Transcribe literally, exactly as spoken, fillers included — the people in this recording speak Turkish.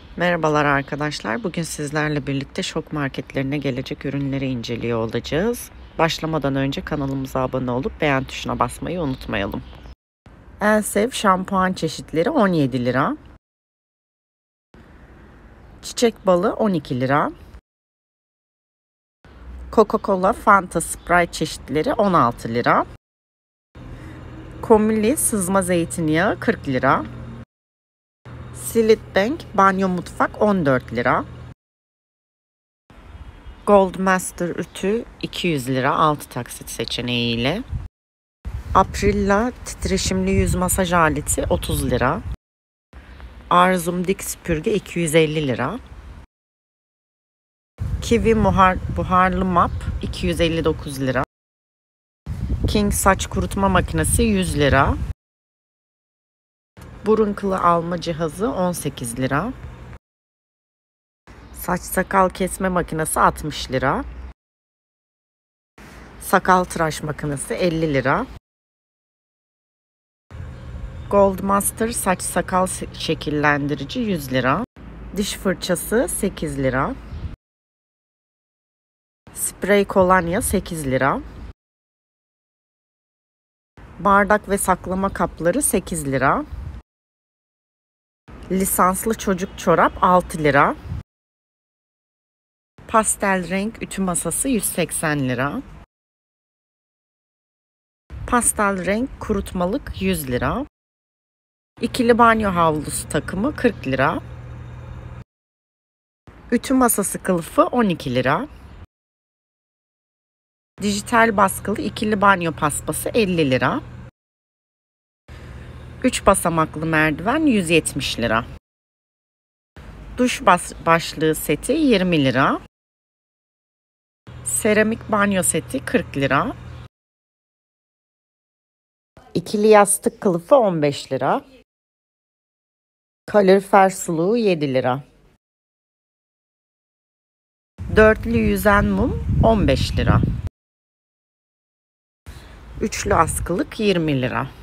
Merhabalar arkadaşlar. Bugün sizlerle birlikte şok marketlerine gelecek ürünleri inceliyor olacağız. Başlamadan önce kanalımıza abone olup beğen tuşuna basmayı unutmayalım. Elsev şampuan çeşitleri on yedi lira. Çiçek balı on iki lira. Coca-Cola, Fanta, Sprite çeşitleri on altı lira. Komili sızma zeytinyağı kırk lira. Silitbank banyo mutfak on dört lira. Gold Master ütü iki yüz lira altı taksit seçeneğiyle. Aprilla titreşimli yüz masaj aleti otuz lira. Arzum dik süpürge iki yüz elli lira. Kiwi buhar, buharlı map iki yüz elli dokuz lira. King saç kurutma makinesi yüz lira. Burun kılı alma cihazı on sekiz lira. Saç sakal kesme makinesi altmış lira. Sakal tıraş makinesi elli lira. Gold Master saç sakal şekillendirici yüz lira. Diş fırçası sekiz lira. Sprey kolonya sekiz lira. Bardak ve saklama kapları sekiz lira. Lisanslı çocuk çorap altı lira. Pastel renk ütü masası yüz seksen lira. Pastel renk kurutmalık yüz lira. İkili banyo havlusu takımı kırk lira. Ütü masası kılıfı on iki lira. Dijital baskılı ikili banyo paspası elli lira. üç basamaklı merdiven yüz yetmiş lira. Duş bas başlığı seti yirmi lira. Seramik banyo seti kırk lira. İkili yastık kılıfı on beş lira. Kalorifer suluğu yedi lira. Dörtlü yüzen mum on beş lira. Üçlü askılık yirmi lira.